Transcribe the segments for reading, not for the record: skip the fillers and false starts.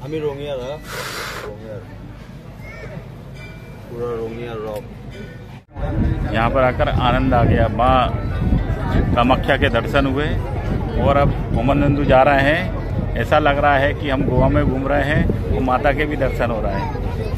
हमें रोंगिया रहा पूरा रोंगिया रॉक। यहाँ पर आकर आनंद आ गया। माँ कामाख्या के दर्शन हुए और अब उमानंदू जा रहे हैं। ऐसा लग रहा है कि हम गोवा में घूम रहे हैं और माता के भी दर्शन हो रहा है।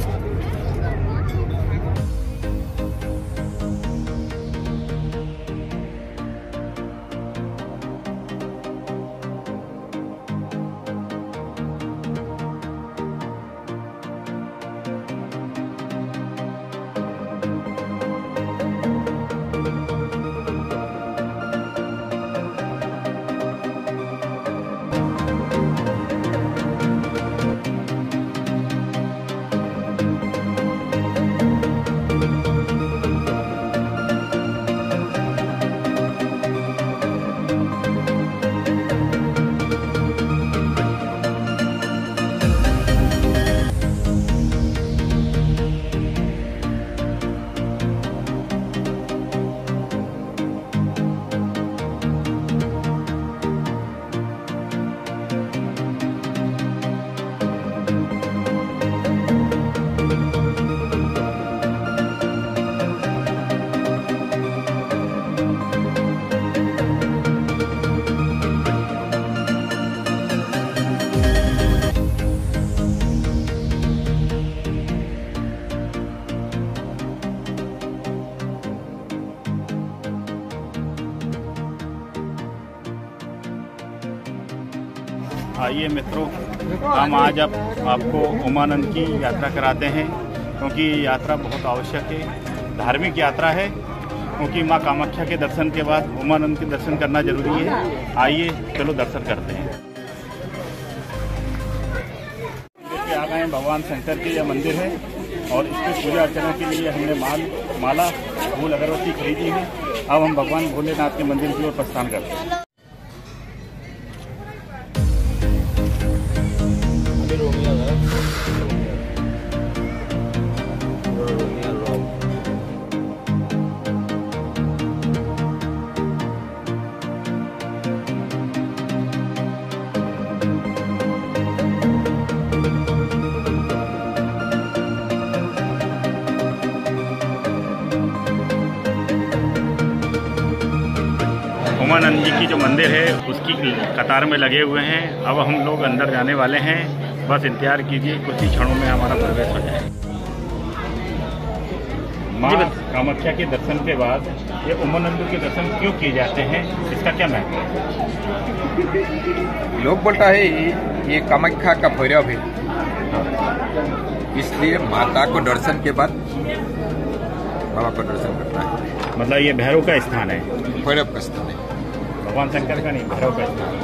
आइए मित्रों, हम आज अब आपको उमानंद की यात्रा कराते हैं, क्योंकि ये यात्रा बहुत आवश्यक है, धार्मिक यात्रा है। क्योंकि माँ कामाख्या के दर्शन के बाद उमानंद के दर्शन करना जरूरी है। आइए चलो दर्शन करते हैं। देखिए आ गए हैं भगवान शंकर के यह मंदिर है और इसकी पूजा अर्चना के लिए हमने माला फूल अगरबत्ती खरीदी है। अब हम भगवान भोलेनाथ के मंदिर की ओर प्रस्थान करते हैं। उमानंद जी की जो मंदिर है उसकी कतार में लगे हुए हैं। अब हम लोग अंदर जाने वाले हैं। बस इंतजार कीजिए, कुछ ही क्षणों में हमारा प्रवेश हो जाए। माँ कामाख्या के दर्शन के बाद ये उमानंदू के दर्शन क्यों किए जाते हैं, इसका क्या महत्व है? लोग बोलता है ये कामाख्या का भैरव है, इसलिए माता को दर्शन के बाद बाबा को दर्शन करना है। मतलब ये भैरव का स्थान है, भैरव का स्थान है, भगवान शंकर का नहीं, भैरव का स्थान है।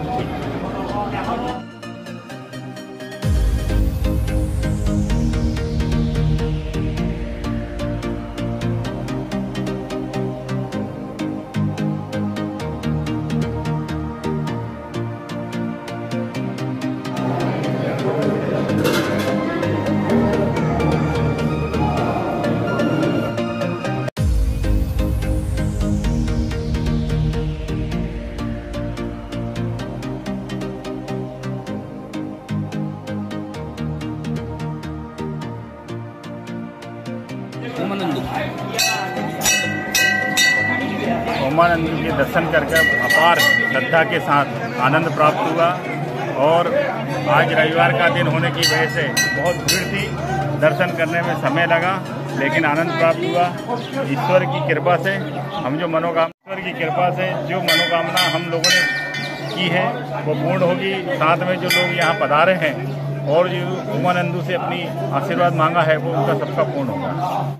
उमानंद के दर्शन करके अपार श्रद्धा के साथ आनंद प्राप्त हुआ। और आज रविवार का दिन होने की वजह से बहुत भीड़ थी, दर्शन करने में समय लगा, लेकिन आनंद प्राप्त हुआ। ईश्वर की कृपा से हम जो मनोकामना हम लोगों ने की है वो पूर्ण होगी। साथ में जो लोग यहाँ पधारे हैं और जो उमानंदू से अपनी आशीर्वाद मांगा है वो उनका सबका पूर्ण होगा।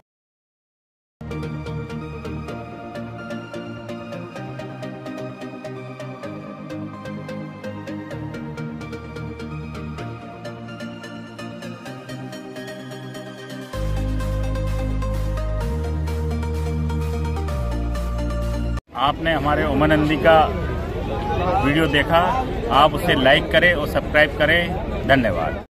आपने हमारे उमानंदी का वीडियो देखा, आप उसे लाइक करें और सब्सक्राइब करें। धन्यवाद।